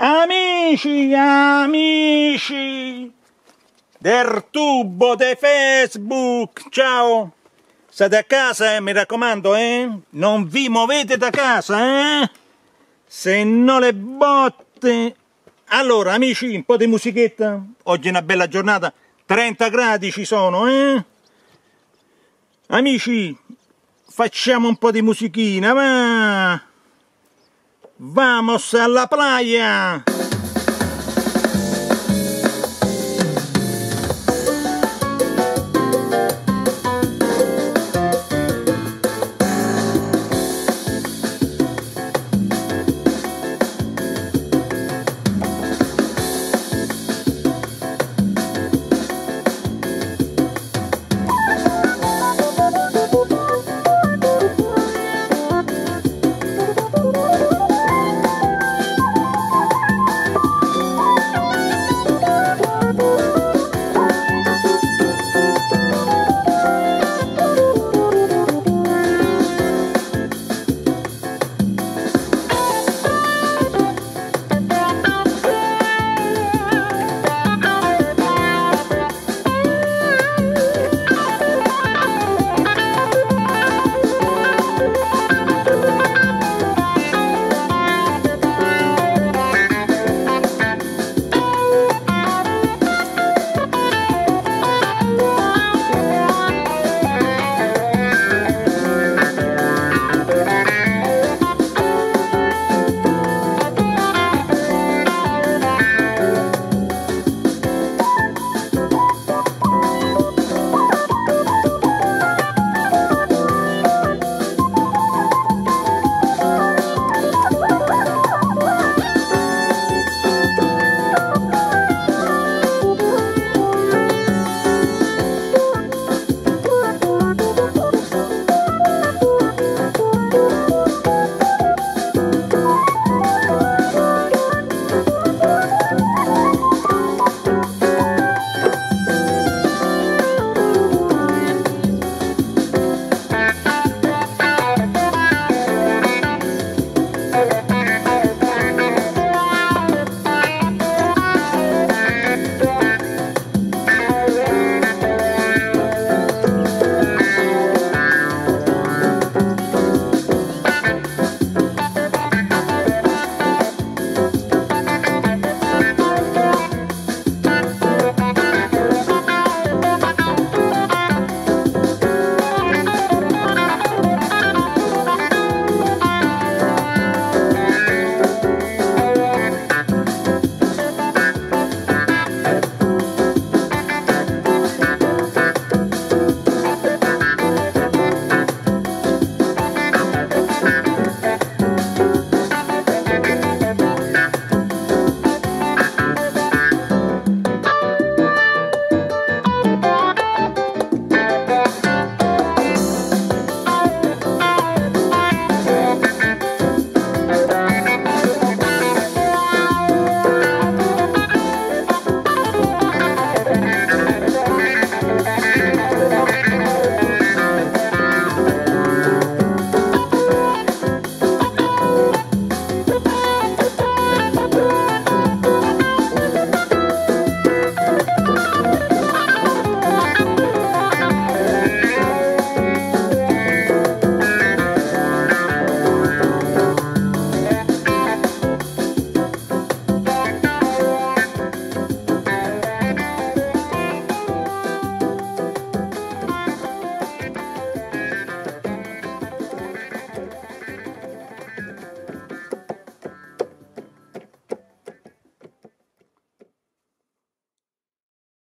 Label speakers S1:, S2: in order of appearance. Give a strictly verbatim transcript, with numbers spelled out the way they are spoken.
S1: Amici, amici del tubo de Facebook, ciao! State a casa, eh? Mi raccomando, eh? Non vi muovete da casa, eh? Se no le botte... Allora, amici, un po' di musichetta. Oggi è una bella giornata, trenta gradi ci sono, eh? Amici, facciamo un po' di musichina, va! Vamos alla playa!